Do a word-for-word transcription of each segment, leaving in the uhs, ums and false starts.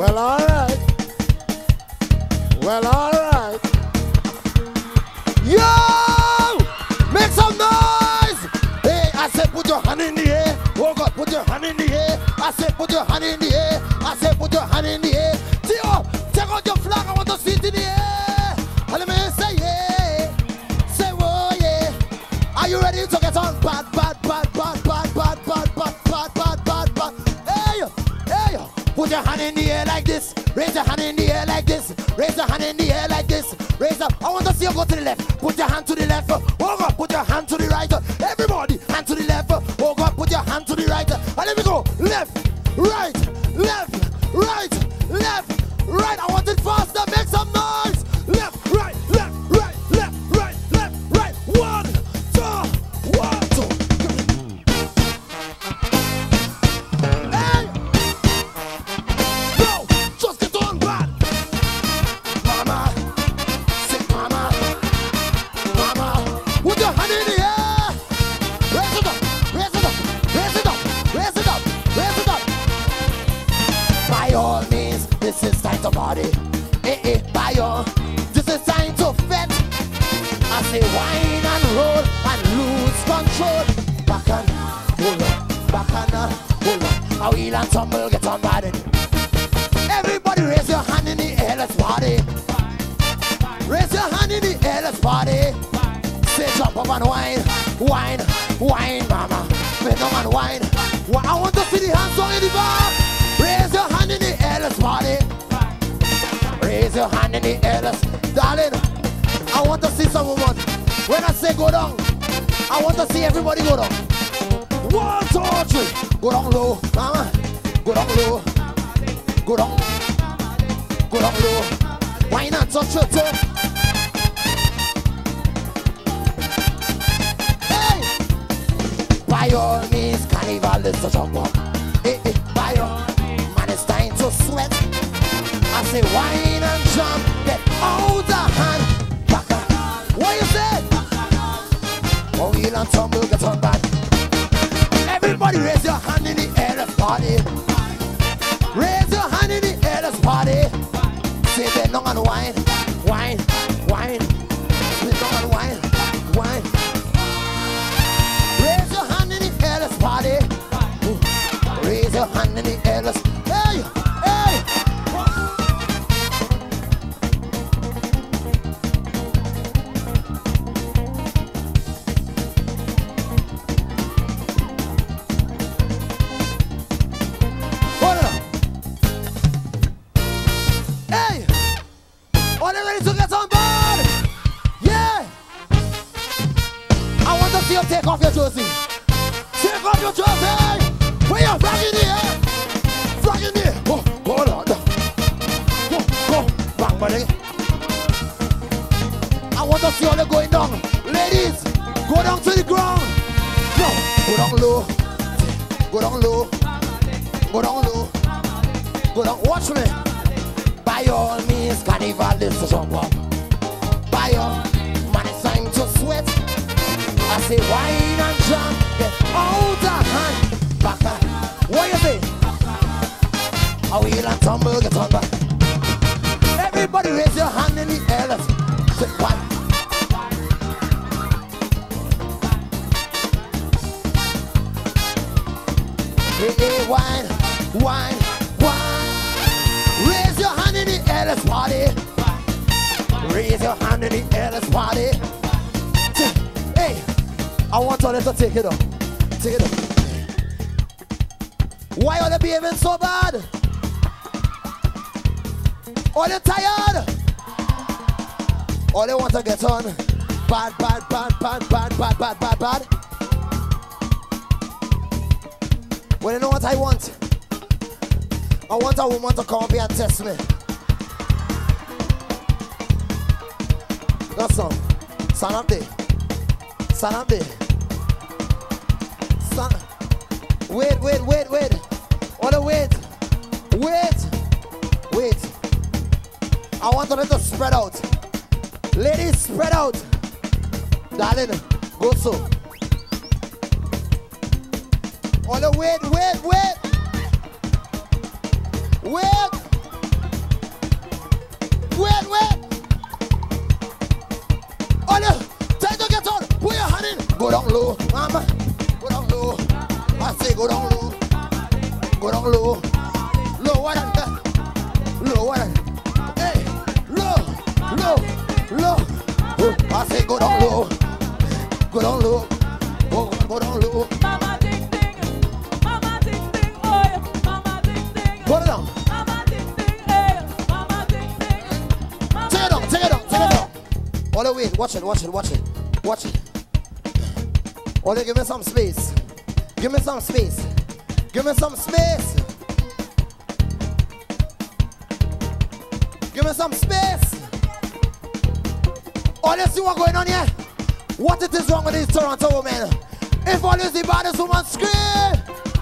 Well, alright. Well, alright. Yo! Make some noise! Hey, I said put your hand in the air. Oh God, put your hand in the air. I said put your hand in the air. I said put your hand in the air. Theo, take out your flag. I want to see it in the air. Let me say yeah. Say whoa yeah. Are you ready to get on? Bad, bad, bad, bad, bad, bad, bad, bad, bad, bad, bad, bad. Hey, hey. Put your hand in the air like this. Raise your hand in the air like this. Raise your hand in the air like this. Raise up. I want to see you go to the left. Put your hand to the left. Oh God, put your hand to the right. Everybody, hand to the left. Oh God, put your hand to the right. And let me go. Left, right, left, right, left, right. I want it faster. Make some noise. Left, right, left, right, left, right, left, right. One, two, one, two. Hey! Go! Just get on, bad. Mama, sick mama, mama. Put your hand in the air. Raise it up, raise it up, raise it up, raise it up, raise it up. By all means, this is time to party. Eh, eh, by all, this is time to fet. I say wine and roll and lose control. Back and hold on, back and uh, hold on. A wheel and tumble, get on body. Everybody raise your hand in the air, let's party. Raise your hand in the air, let's party. Say jump up and wine, wine, wine, mama. Bend down and wine. Well, I want to see the hands on in the bar. Raise your hand in the air, let's party. Raise your hand in the air, let's. Darling, I want to see some woman. When I say go down, I want to see everybody go down. One, two, three. Go down low, mama. Go down low. Go down. Go down low. Why not touch your toe? Hey! By all means, carnival is a jump up. Hey, hey, by all man, it's time to sweat. I say wine and jump, get out of hand. Back up. What you say? Oh, wheel and tumble, get on back. Everybody raise your hand in the air, let's party. Raise your hand in the air, let's party. Say bend down and wine, wine, wine. Bend down and wine, wine. Raise your hand in the air, let's party. Raise your hand in the air, let's. Hey, hey. Hold it up. Hey! Are they ready to get on board? Yeah! I want to see you take off your jersey. Take off your jersey! Put your flag in the air! Flag in the air! Go, go, Lord. Go, go, bang, buddy. I want to see all the going down. Ladies, go down to the ground. No, go down low. Go down low. Go down low. Go down. Watch me. By all means, carnival is a jump up. By all, man, it's time to sweat. I say wine and jump, get out of hand. Back up. What you say? A wheel and tumble, get on back. Everybody raise your hand in the air. Let's say one. Hey, hey, wine, wine, wine. Raise your hand in the air, let's party. Raise your hand in the air, let's party. Hey, I want all to take it up. Take it up. Why are they behaving so bad? Are they tired? All they want to get on. Bad, bad, bad, bad, bad, bad, bad, bad, bad. Well, you know what I want? I want a woman to come up here and test me. That's all. Stand up there. Stand up there. Stand. Wait, wait, wait, wait. Hold on, wait. Wait. Wait. I want them to spread out. Ladies, spread out. Darling, go so. Hold on, wait, wait, wait. Wait. down low, mama. Go down low. I say go down low. Go down low. Lower than that. Lower than. Hey, low, low, low. Oh, I say go down low. Go down low. Go, go down low. Mama ding ding. Mama ding ding. Oh, mama ding ding. Go down. Mama ding ding. Hey, mama ding ding. Take it down, take it down, take it down. All the way, watch it, watch it, watch it, watch it. Only give me some space. Give me some space. Give me some space. Give me some space. All you see what going on here? What it is wrong with these Toronto women? If all you see baddest woman scream,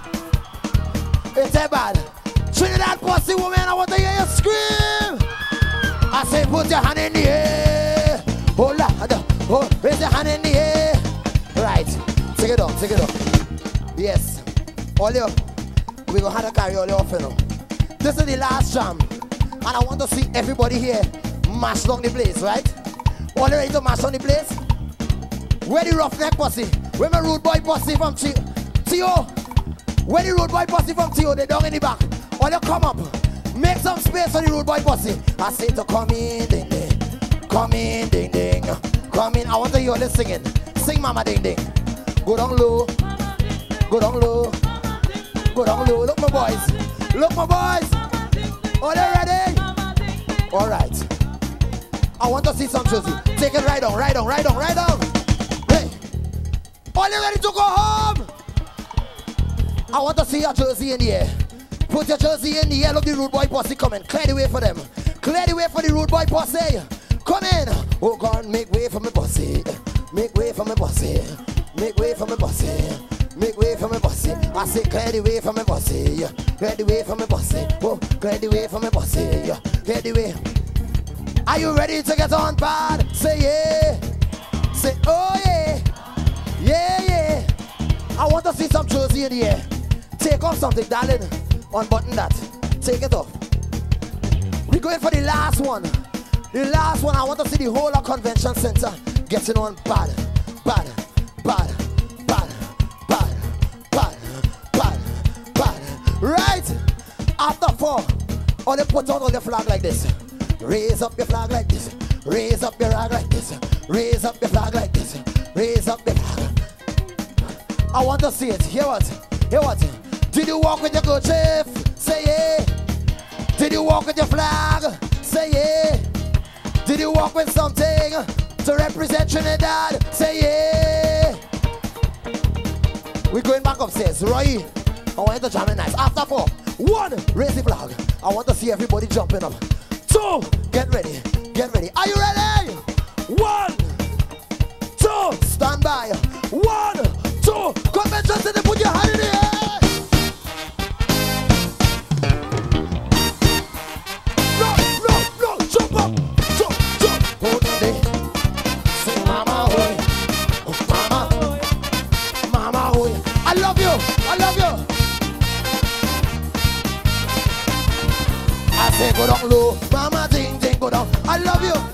it's a bad. Trinidad pussy woman, I want to hear you scream. I say put your hand in the air. Oh Lord, oh, raise your hand in the air. Right, take it up, take it up. Yes, all you, we gonna have to carry all you off, you know. This is the last jam, and I want to see everybody here mash down the place, right? All you ready to mash on the place? Where the roughneck pussy? Where my rude boy pussy from T O? Where the rude boy pussy from T O? They down in the back. All you come up, make some space for the rude boy pussy. I say to come in, ding ding, come in, ding ding, come in. I want to hear you singing. Sing, mama, ding ding. Go down low, go down low, go down low. Look, my boys, look, my boys. Are they ready? All right. I want to see some Jersey. Take it right on, right on, right on, right on. Hey, are you ready to go home? I want to see your jersey in the air. Put your jersey in the air. Look, the rude boy posse coming. Clear the way for them. Clear the way for the rude boy posse. Come in. Oh God, make way for me posse. Make way for me posse. Make way for me posse. Make way for me posse. I say clear the way for me posse. Clear the way for me posse. Oh, clear the way for me posse. Clear the way. Are you ready to get on bad? Say yeah. Say oh yeah. Yeah, yeah. I want to see some jersey in the air. Take off something, darling. Unbutton that. Take it off. We're going for the last one. The last one, I want to see the whole of Convention Center getting on bad. Bad. Bad. Bad. Bad. Bad. Bad. Bad. Right? After four, all they put on all the flag like this. Raise up your flag like this. Raise up your rag like this. Raise up your flag like this. Raise up your flag. I want to see it. Hear what? Hear what? Did you walk with your good chief? Say yeah. Did you walk with your flag? Say yeah. Did you walk with something to represent Trinidad? Say yeah. We're going back upstairs. Roy, I want you to jam it nice. After four. One, raise the flag. I want to see everybody jumping up. Two, get ready. Get ready. Are you ready? One, two, stand by. One, two, Convention Center, put your hand in the air. No, no, no, jump up, jump, jump. Hold on there. Say mama, hoy. Oh, mama, mama, hoy. I love you, I love you. I say go down low, mama, ding, ding, go down. I love you.